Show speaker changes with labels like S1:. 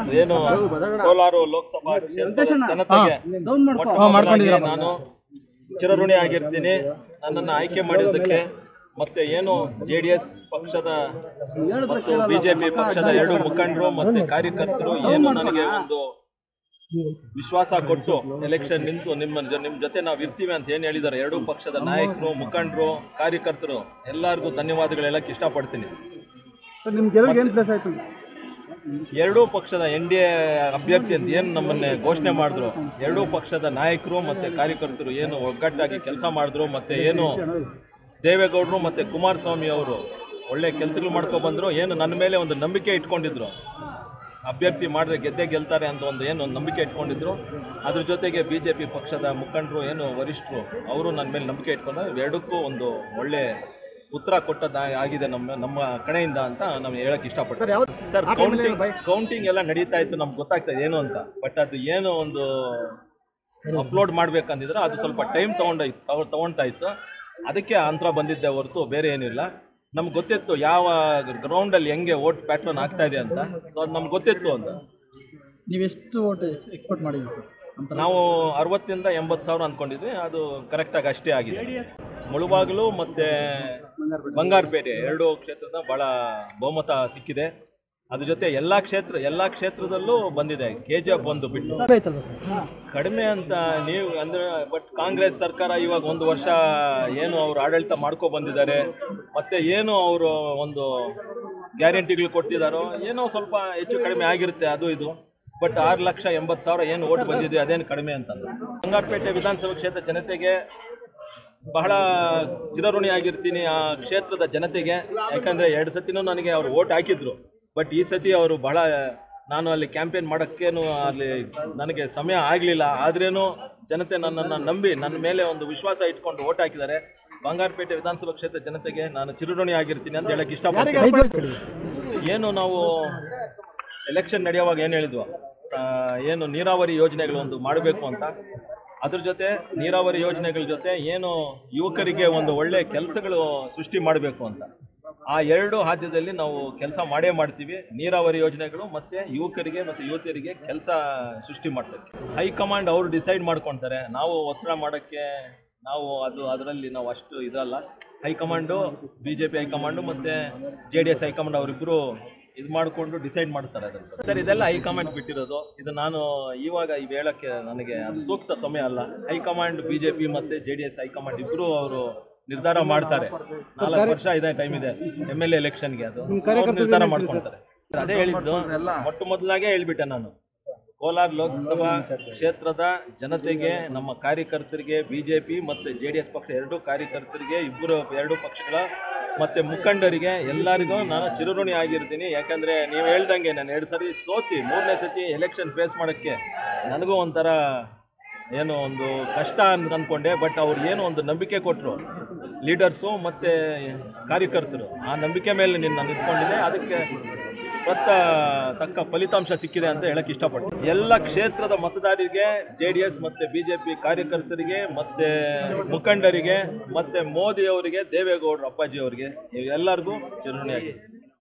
S1: ಏನು ಕೋಲಾರ ಲೋಕಸಭಾ ಕ್ಷೇತ್ರದ ಜನತೆಗೆ ನಾನು ಚಿರಋಣಿ ಆಗಿರ್ತೀನಿ. ನನ್ನನ್ನು ಆಯ್ಕೆ ಮಾಡಿದ್ದಕ್ಕೆ ಮತ್ತೆ ಏನು JDS ಪಕ್ಷದ ಮತ್ತು BJP ಪಕ್ಷದ ಎರಡು ಮುಖಂಡರು ಮತ್ತೆ ಕಾರ್ಯಕರ್ತರು ಏನು ನನಗೆ ಒಂದು ವಿಶ್ವಾಸ ಕೊಟ್ಟು ಎಲೆಕ್ಷನ್ ನಿಂತು ನಿಮ್ಮ ಜೊತೆ ನಾವು ಇರ್ತೀವಿ ಅಂತ ಏನು ಹೇಳಿದ್ದಾರೆ ಎರಡೂ ಪಕ್ಷದ ನಾಯಕರು, ಮುಖಂಡರು, ಕಾರ್ಯಕರ್ತರು ಎಲ್ಲರಿಗೂ ಧನ್ಯವಾದಗಳು ಹೇಳಕ್ಕೆ ಇಷ್ಟಪಡ್ತೀನಿ. ಎರಡೂ ಪಕ್ಷದ NDA ಅಭ್ಯರ್ಥಿ ಅಂತ ಏನು ನಮ್ಮನ್ನೇ ಘೋಷಣೆ ಮಾಡಿದ್ರು, ಎರಡೂ ಪಕ್ಷದ ನಾಯಕರು ಮತ್ತು ಕಾರ್ಯಕರ್ತರು ಏನು ಒಗ್ಗಟ್ಟಾಗಿ ಕೆಲಸ ಮಾಡಿದ್ರು, ಮತ್ತು ಏನು ದೇವೇಗೌಡರು ಮತ್ತು ಕುಮಾರಸ್ವಾಮಿ ಅವರು ಒಳ್ಳೆ ಕೆಲಸಗಳು ಮಾಡ್ಕೊಂಡು ಬಂದರು, ಏನು ನನ್ನ ಮೇಲೆ ಒಂದು ನಂಬಿಕೆ ಇಟ್ಕೊಂಡಿದ್ರು, ಅಭ್ಯರ್ಥಿ ಮಾಡಿದ್ರೆ ಗೆದ್ದೇ ಗೆಲ್ತಾರೆ ಅಂತ ಒಂದು ನಂಬಿಕೆ ಇಟ್ಕೊಂಡಿದ್ರು. ಅದ್ರ ಜೊತೆಗೆ BJP ಪಕ್ಷದ ಮುಖಂಡರು ಏನು ವರಿಷ್ಠರು ಅವರು ನನ್ನ ಮೇಲೆ ನಂಬಿಕೆ ಇಟ್ಕೊಂಡು ಎರಡಕ್ಕೂ ಒಂದು ಒಳ್ಳೆ ಉತ್ತರ ಕೊಟ್ಟದ್ದು ಆಗಿದೆ ನಮ್ಮ ಕಡೆಯಿಂದ ಅಂತ ನಾವು ಹೇಳಕ್ಕೆ ಇಷ್ಟಪಡ್ತಾರೆ. ಸರ್, ಕೌಂಟಿಂಗ್ ಎಲ್ಲ ನಡೀತಾ ಇತ್ತು, ನಮ್ಗೆ ಗೊತ್ತಾಗ್ತದೆ ಏನು ಅಂತ. ಬಟ್ ಅದು ಏನು ಒಂದು ಅಪ್ಲೋಡ್ ಮಾಡ್ಬೇಕಂದಿದ್ರೆ ಅದು ಸ್ವಲ್ಪ ಟೈಮ್ ತಗೊಳ್ತಾ ಇತ್ತು. ಅದಕ್ಕೆ ಅಂತರ ಬಂದಿದ್ದೆ ಹೊರತು ಬೇರೆ ಏನಿಲ್ಲ. ನಮ್ಗೆ ಗೊತ್ತಿತ್ತು ಯಾವ ಗ್ರೌಂಡಲ್ಲಿ ಹೆಂಗೆ ವೋಟ್ ಪ್ಯಾಟ್ರನ್ ಆಗ್ತಾ ಇದೆ ಅಂತ. ಸೊ ಅದು ನಮ್ಗೆ ಗೊತ್ತಿತ್ತು ಅಂತ.
S2: ನೀವೆಷ್ಟು ವೋಟ್ ಎಕ್ಸ್ಪೆಕ್ಟ್ ಮಾಡಿದ್ವಿ ಸರ್?
S1: ನಾವು 60,000 to 80,000 ಅಂದ್ಕೊಂಡಿದ್ವಿ. ಅದು ಕರೆಕ್ಟಾಗಿ ಅಷ್ಟೇ ಆಗಿದೆ. ಮುಳುಬಾಗಿಲು ಮತ್ತು ಬಂಗಾರಪೇಟೆ ಎರಡು ಕ್ಷೇತ್ರದ ಭಾಳ ಬಹುಮತ ಸಿಕ್ಕಿದೆ. ಅದ್ರ ಜೊತೆ ಎಲ್ಲ ಕ್ಷೇತ್ರದಲ್ಲೂ ಬಂದಿದೆ. KGF ಒಂದು ಬಿಟ್ಟು ಕಡಿಮೆ ಅಂತ ನೀವು ಅಂದರೆ, ಬಟ್ ಕಾಂಗ್ರೆಸ್ ಸರ್ಕಾರ ಇವಾಗ 1 ವರ್ಷ ಏನು ಅವರು ಆಡಳಿತ ಮಾಡ್ಕೊ ಬಂದಿದ್ದಾರೆ, ಮತ್ತು ಏನು ಅವರು ಒಂದು ಗ್ಯಾರಂಟಿಗಳು ಕೊಟ್ಟಿದ್ದಾರೋ ಏನೋ ಸ್ವಲ್ಪ ಹೆಚ್ಚು ಕಡಿಮೆ ಆಗಿರುತ್ತೆ ಅದು ಇದು. ಬಟ್ 6,80,000 ಏನು ಓಟ್ ಬಂದಿದೆ ಅದೇನು ಕಡಿಮೆ ಅಂತಂದ್ರೆ. ಬಂಗಾರಪೇಟೆ ವಿಧಾನಸಭಾ ಕ್ಷೇತ್ರ ಜನತೆಗೆ ಬಹಳ ಚಿರಋಣಿ ಆಗಿರ್ತೀನಿ ಆ ಕ್ಷೇತ್ರದ ಜನತೆಗೆ. ಯಾಕಂದರೆ 2 ಸತಿನೂ ನನಗೆ ಅವರು ಓಟ್ ಹಾಕಿದ್ರು. ಬಟ್ ಈ ಸತಿ ಅವರು ಬಹಳ, ನಾನು ಅಲ್ಲಿ ಕ್ಯಾಂಪೇನ್ ಮಾಡೋಕ್ಕೇನು ಅಲ್ಲಿ ನನಗೆ ಸಮಯ ಆಗಲಿಲ್ಲ. ಆದ್ರೇನು ಜನತೆ ನನ್ನನ್ನು ನಂಬಿ ನನ್ನ ಮೇಲೆ ಒಂದು ವಿಶ್ವಾಸ ಇಟ್ಕೊಂಡು ಓಟ್ ಹಾಕಿದ್ದಾರೆ. ಬಂಗಾರಪೇಟೆ ವಿಧಾನಸಭಾ ಕ್ಷೇತ್ರ ಜನತೆಗೆ ನಾನು ಚಿರಋಣಿ ಆಗಿರ್ತೀನಿ ಅಂತ ಹೇಳಕ್ಕೆ ಇಷ್ಟಪಡ್ತೀನಿ. ಏನು ನಾವು ಎಲೆಕ್ಷನ್ ನಡೆಯುವಾಗ ಏನು ಹೇಳಿದ್ವು, ಏನು ನೀರಾವರಿ ಯೋಜನೆಗಳು ಒಂದು ಮಾಡಬೇಕು ಅಂತ. ಅದ್ರ ಜೊತೆ ನೀರಾವರಿ ಯೋಜನೆಗಳ ಜೊತೆ ಏನು ಯುವಕರಿಗೆ ಒಂದು ಒಳ್ಳೆ ಕೆಲಸಗಳು ಸೃಷ್ಟಿ ಮಾಡಬೇಕು ಅಂತ. ಆ ಎರಡು ಹಾದ್ಯದಲ್ಲಿ ನಾವು ಕೆಲಸ ಮಾಡೇ ಮಾಡ್ತೀವಿ. ನೀರಾವರಿ ಯೋಜನೆಗಳು ಮತ್ತು ಯುವಕರಿಗೆ ಮತ್ತು ಯುವತಿಯರಿಗೆ ಕೆಲಸ ಸೃಷ್ಟಿ ಮಾಡ್ಸೋಕ್ಕೆ ಹೈಕಮಾಂಡ್ ಅವರು ಡಿಸೈಡ್ ಮಾಡ್ಕೊಳ್ತಾರೆ. ನಾವು ಒತ್ತಡ ಮಾಡೋಕ್ಕೆ ಅದರಲ್ಲಿ ನಾವು ಅಷ್ಟು ಇದಲ್ಲ. ಹೈಕಮಾಂಡು, BJP ಹೈಕಮಾಂಡು ಮತ್ತು JDS ಹೈಕಮಾಂಡ್ ಅವರಿಬ್ಬರು ಇದು ಮಾಡಿಕೊಂಡು ಡಿಸೈಡ್ ಮಾಡ್ತಾರೆ ಅದನ್ನು. ಸರ್, ಇದೆಲ್ಲ ಹೈಕಮಾಂಡ್ ಬಿಟ್ಟಿರೋದು. ಇದು ನಾನು ಇವಾಗ ಇವು ಹೇಳೋಕ್ಕೆ ನನಗೆ ಅದು ಸೂಕ್ತ ಸಮಯ ಅಲ್ಲ. ಹೈಕಮಾಂಡ್ BJP ಮತ್ತು JDS ಹೈಕಮಾಂಡ್ ಇಬ್ಬರು ಅವರು ನಿರ್ಧಾರ ಮಾಡ್ತಾರೆ. 4 ವರ್ಷ ಇದೆ, ಟೈಮ್ ಇದೆ MLA ಎಲೆಕ್ಷನ್ಗೆ. ಅದು ನಿರ್ಧಾರ ಮಾಡ್ಕೊಳ್ತಾರೆ. ಅದೇ ಹೇಳಿದ್ದು, ಮೊದಲಾಗೆ ಹೇಳ್ಬಿಟ್ಟೆ ನಾನು. ಕೋಲಾರ ಲೋಕಸಭಾ ಕ್ಷೇತ್ರದ ಜನತೆಗೆ, ನಮ್ಮ ಕಾರ್ಯಕರ್ತರಿಗೆ, BJP ಮತ್ತು JDS ಪಕ್ಷ ಎರಡೂ ಕಾರ್ಯಕರ್ತರಿಗೆ, ಎರಡೂ ಪಕ್ಷಗಳ ಮತ್ತು ಮುಖಂಡರಿಗೆ ಎಲ್ಲರಿಗೂ ನಾನು ಚಿರಋಣಿ ಆಗಿರ್ತೀನಿ. ಯಾಕಂದರೆ ನೀವು ಹೇಳ್ದಂಗೆ ನಾನು 2 ಸರಿ ಸೋತಿ 3ನೇ ಸತಿ ಎಲೆಕ್ಷನ್ ಫೇಸ್ ಮಾಡೋಕ್ಕೆ ನನಗೂ ಒಂಥರ ಏನೋ ಒಂದು ಕಷ್ಟ ಅಂದ್ಕೊಂಡೆ. ಬಟ್ ಅವ್ರು ಏನೋ ಒಂದು ನಂಬಿಕೆ ಕೊಟ್ಟರು ಲೀಡರ್ಸು ಮತ್ತು ಕಾರ್ಯಕರ್ತರು. ಆ ನಂಬಿಕೆ ಮೇಲೆ ನಾನು ನಿಂತ್ಕೊಂಡಿದ್ದೆ. ಅದಕ್ಕೆ ತಕ್ಕ ಫಲಿತಾಂಶ ಸಿಕ್ಕಿದೆ ಅಂತ ಹೇಳಕ್ಕೆ ಇಷ್ಟಪಡ್ತೀನಿ. ಎಲ್ಲ ಕ್ಷೇತ್ರದ ಮತದಾರರಿಗೆ, JDS ಮತ್ತು BJP ಕಾರ್ಯಕರ್ತರಿಗೆ ಮತ್ತು ಮುಖಂಡರಿಗೆ ಮತ್ತು ಮೋದಿ ಅವರಿಗೆ, ದೇವೇಗೌಡರು ಅಪ್ಪಾಜಿ ಅವರಿಗೆ ಎಲ್ಲರಿಗೂ ಚಿರಋಣಿಯಾಗಿದೆ.